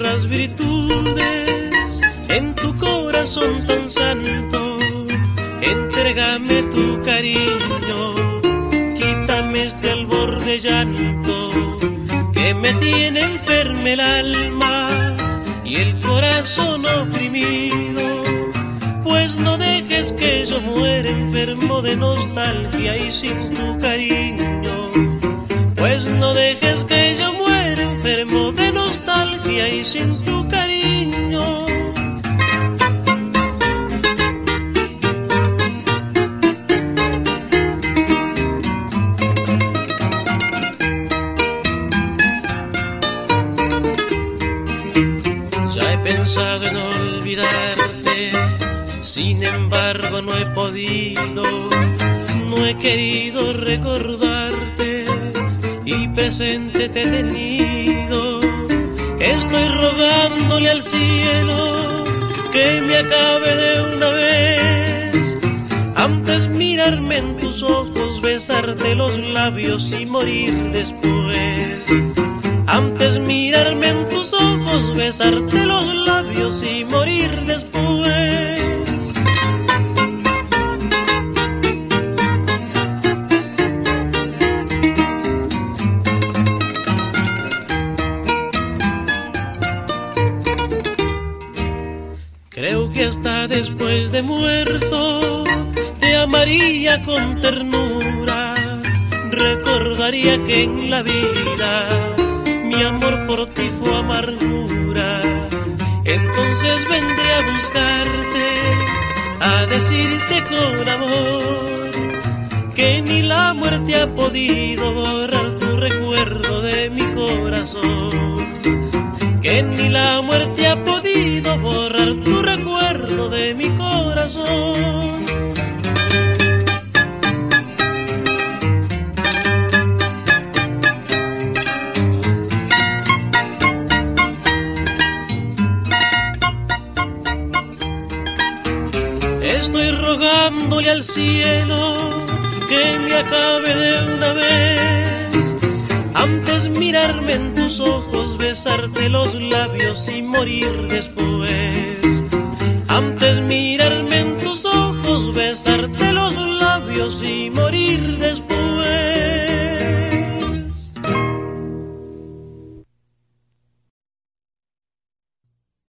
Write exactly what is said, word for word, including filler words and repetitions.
otras virtudes en tu corazón tan santo. Entrégame tu cariño, quítame este albor de llanto que me tiene enferma el alma y el corazón oprimido. Pues no dejes que yo muera enfermo de nostalgia y sin tu cariño. Pues no dejes que yo muera enfermo de nostalgia y sin tu cariño. Ya he pensado en olvidarte, sin embargo no he podido, no he querido recordarte y presente te he tenido. Estoy rogándole al cielo que me acabe de una vez, antes mirarme en tus ojos, besarte los labios y morir después. Antes mirarme en tus ojos, besarte los labios y morir después. Creo que hasta después de muerto te amaría con ternura, recordaría que en la vida mi amor por ti fue amargura. Entonces vendré a buscarte, a decirte con amor que ni la muerte ha podido borrar tu recuerdo de mi corazón. Que ni la muerte ha podido borrar tu recuerdo de mi corazón. Estoy rogándole al cielo que me acabe de una vez, antes mirarme en tus ojos, besarte los labios y morir después.